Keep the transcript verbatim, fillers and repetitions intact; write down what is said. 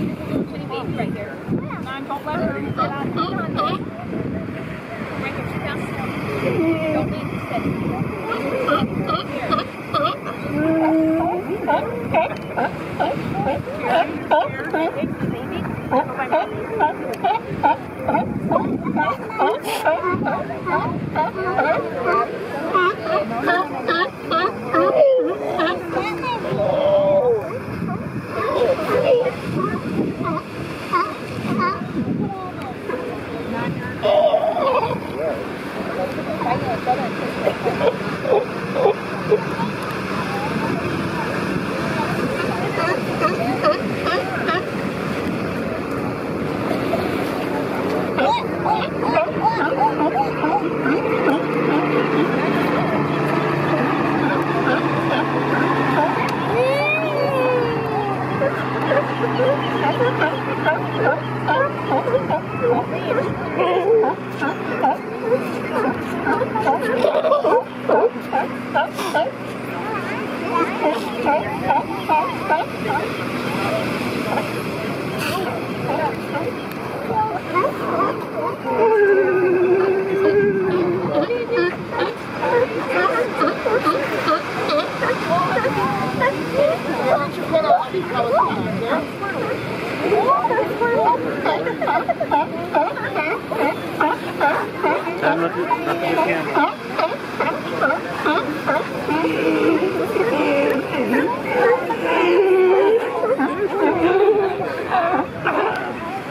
Kitty baby right here. Mom, don't let her get out of here. Right here, sit down. Don't leave the sit. Time, nothing, nothing you can.